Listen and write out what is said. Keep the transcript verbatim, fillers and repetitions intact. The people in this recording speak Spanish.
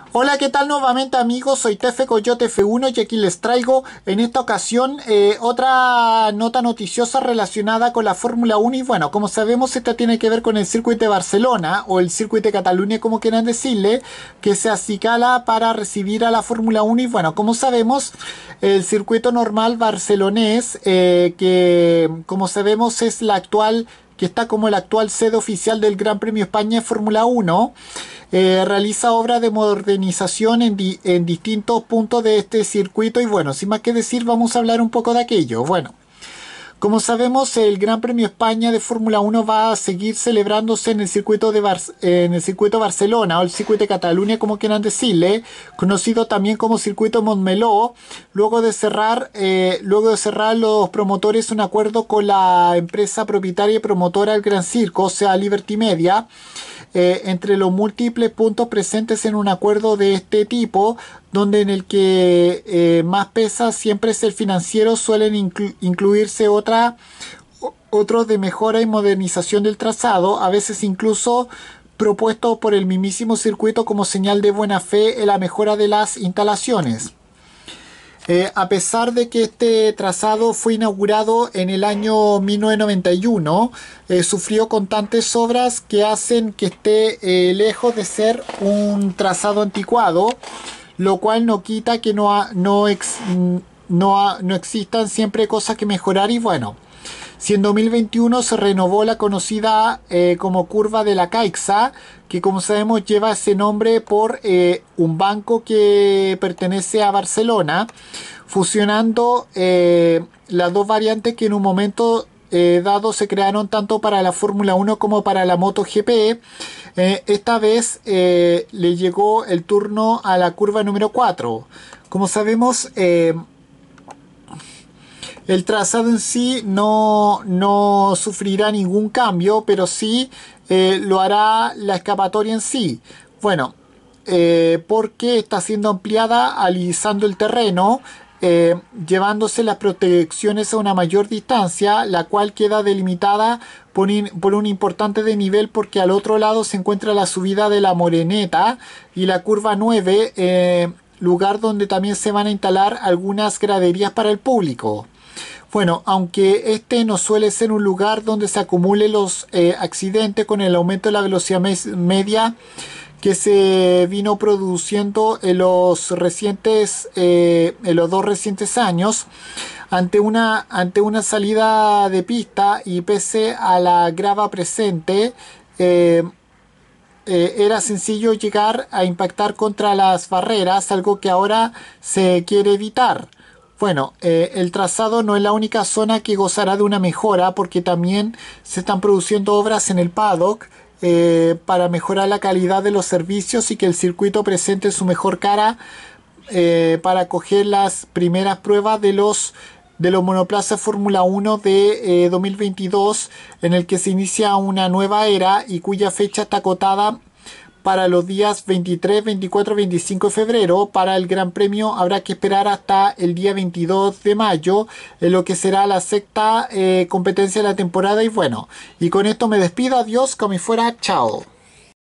Hola, ¿qué tal nuevamente amigos? Soy Tefe Coyote F uno y aquí les traigo en esta ocasión eh, otra nota noticiosa relacionada con la Fórmula uno y bueno, como sabemos esta tiene que ver con el circuito de Barcelona o el circuito de Cataluña como quieran decirle, que se acicala para recibir a la Fórmula uno y bueno, como sabemos el circuito normal barcelonés eh, que como sabemos es la actual que está como la actual sede oficial del Gran Premio España de Fórmula uno. Eh, realiza obras de modernización en, di en distintos puntos de este circuito y bueno, sin más que decir vamos a hablar un poco de aquello. Bueno, como sabemos el Gran Premio España de Fórmula uno va a seguir celebrándose en el circuito de Bar en el circuito Barcelona o el circuito de Cataluña como quieran decirle, conocido también como circuito Montmeló, luego de cerrar eh, luego de cerrar los promotores un acuerdo con la empresa propietaria y promotora del Gran Circo, o sea Liberty Media. Eh, entre los múltiples puntos presentes en un acuerdo de este tipo, donde en el que eh, más pesa siempre es el financiero, suelen inclu incluirse otra, otros de mejora y modernización del trazado, a veces incluso propuesto por el mismísimo circuito como señal de buena fe en la mejora de las instalaciones. Eh, a pesar de que este trazado fue inaugurado en el año mil novecientos noventa y uno, eh, sufrió constantes obras que hacen que esté eh, lejos de ser un trazado anticuado, lo cual no quita que no, ha, no, ex, no, ha, no existan siempre cosas que mejorar y bueno. Si en dos mil veintiuno se renovó la conocida eh, como curva de la Caixa, que como sabemos lleva ese nombre por eh, un banco que pertenece a Barcelona, fusionando eh, las dos variantes que en un momento eh, dado se crearon tanto para la Fórmula uno como para la MotoGP. Eh, esta vez eh, le llegó el turno a la curva número cuatro. Como sabemos, eh, el trazado en sí no, no sufrirá ningún cambio, pero sí eh, lo hará la escapatoria en sí. Bueno, eh, porque está siendo ampliada alisando el terreno, eh, llevándose las protecciones a una mayor distancia, la cual queda delimitada por, in, por un importante desnivel porque al otro lado se encuentra la subida de la Moreneta y la curva nueve, eh, lugar donde también se van a instalar algunas graderías para el público. Bueno, aunque este no suele ser un lugar donde se acumulen los eh, accidentes con el aumento de la velocidad media que se vino produciendo en los recientes, eh, en los dos recientes años, ante una, ante una salida de pista y pese a la grava presente, eh, eh, era sencillo llegar a impactar contra las barreras, algo que ahora se quiere evitar. Bueno, eh, el trazado no es la única zona que gozará de una mejora porque también se están produciendo obras en el paddock eh, para mejorar la calidad de los servicios y que el circuito presente su mejor cara eh, para acoger las primeras pruebas de los de los monoplazas Fórmula uno de eh, dos mil veintidós, en el que se inicia una nueva era y cuya fecha está acotada para los días veintitrés, veinticuatro, veinticinco de febrero. Para el Gran Premio habrá que esperar hasta el día veintidós de mayo, en lo que será la sexta eh, competencia de la temporada. Y bueno, y con esto me despido. Adiós, como si fuera, chao.